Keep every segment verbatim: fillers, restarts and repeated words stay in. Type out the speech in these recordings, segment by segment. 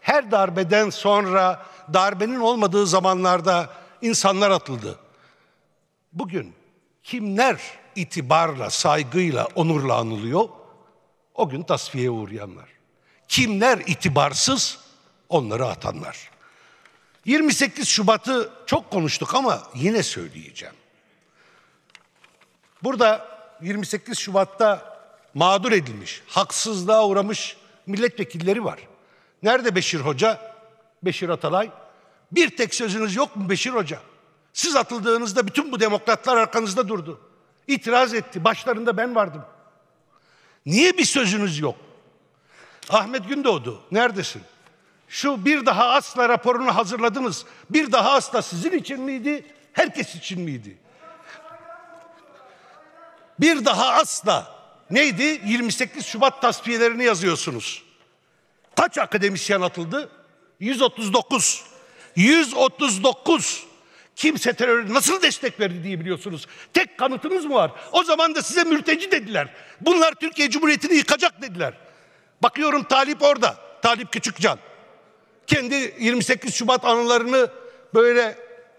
Her darbeden sonra, darbenin olmadığı zamanlarda insanlar atıldı. Bugün kimler itibarla, saygıyla, onurla anılıyor? O gün tasfiyeye uğrayanlar. Kimler itibarsız? Onları atanlar. yirmi sekiz Şubat'ı çok konuştuk ama yine söyleyeceğim. Burada yirmi sekiz Şubat'ta mağdur edilmiş, haksızlığa uğramış milletvekilleri var. Nerede Beşir Hoca? Beşir Atalay. Bir tek sözünüz yok mu Beşir Hoca? Siz atıldığınızda bütün bu demokratlar arkanızda durdu. İtiraz etti. Başlarında ben vardım. Niye bir sözünüz yok? Ahmet Gündoğdu, neredesin? Şu bir daha asla raporunu hazırladınız. Bir daha asla sizin için miydi? Herkes için miydi? Bir daha asla neydi? yirmi sekiz Şubat tasfiyelerini yazıyorsunuz. Kaç akademisyen atıldı? yüz otuz dokuz. yüz otuz dokuz. Kimse teröre nasıl destek verdi diye biliyorsunuz. Tek kanıtınız mı var? O zaman da size mülteci dediler. Bunlar Türkiye Cumhuriyeti'ni yıkacak dediler. Bakıyorum Talip orada. Talip Küçükcan. Kendi yirmi sekiz Şubat anılarını böyle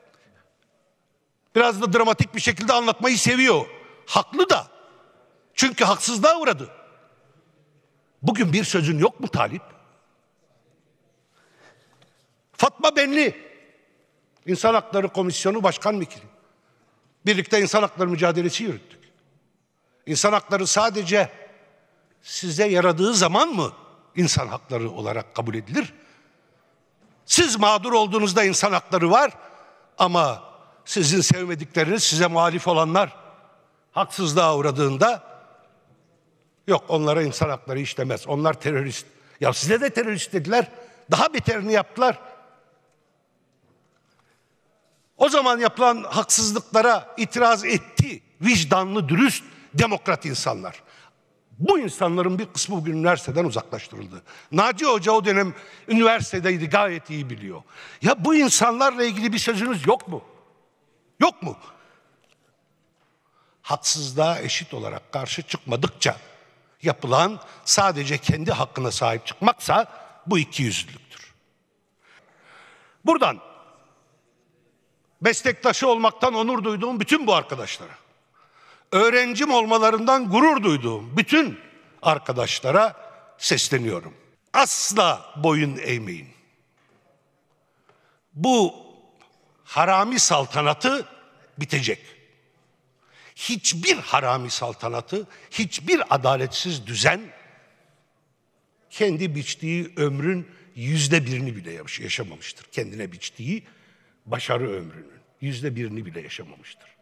biraz da dramatik bir şekilde anlatmayı seviyor. Haklı da. Çünkü haksızlığa uğradı. Bugün bir sözün yok mu Talip? Fatma Benli, İnsan Hakları Komisyonu Başkan Vekili. Birlikte insan hakları mücadelesi yürüttük. İnsan hakları sadece size yaradığı zaman mı insan hakları olarak kabul edilir? Siz mağdur olduğunuzda insan hakları var ama sizin sevmedikleriniz, size muhalif olanlar haksızlığa uğradığında yok, onlara insan hakları işlemez. Onlar terörist. Ya size de terörist dediler. Daha beterini yaptılar. O zaman yapılan haksızlıklara itiraz etti vicdanlı, dürüst, demokrat insanlar. Bu insanların bir kısmı bugün üniversiteden uzaklaştırıldı. Naci Hoca o dönem üniversitedeydi, gayet iyi biliyor. Ya bu insanlarla ilgili bir sözünüz yok mu? Yok mu? Haksızlığa eşit olarak karşı çıkmadıkça yapılan sadece kendi hakkına sahip çıkmaksa bu ikiyüzlülüktür. Buradan meslektaşı olmaktan onur duyduğum bütün bu arkadaşlara, öğrencim olmalarından gurur duyduğum bütün arkadaşlara sesleniyorum. Asla boyun eğmeyin. Bu harami saltanatı bitecek. Hiçbir harami saltanatı, hiçbir adaletsiz düzen kendi biçtiği ömrün yüzde birini bile yaşamamıştır. Kendine biçtiği başarı ömrünün yüzde birini bile yaşamamıştır.